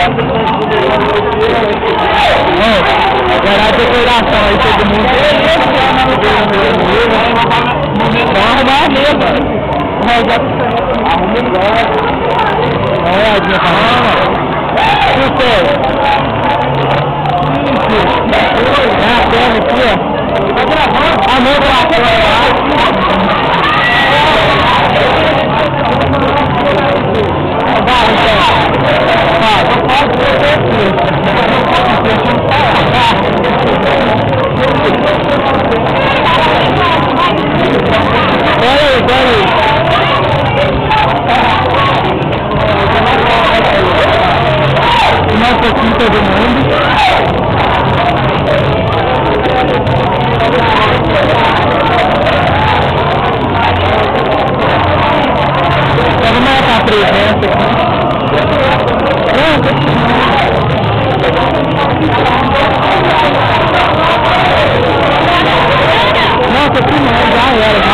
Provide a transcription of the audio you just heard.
Gerar decoração aí, todo mundo. Vamos arrumar mesmo. Arruma igual. Olha, arruma. Sucesso. É a tela aqui, ó. Tá gravando? A mão pra fora lá. Vai, então. Vai, eu posso ver aqui. Pera aí. Nossa, aqui todo mundo. Vamos marcar a presença aqui. Nossa, que mais, já era.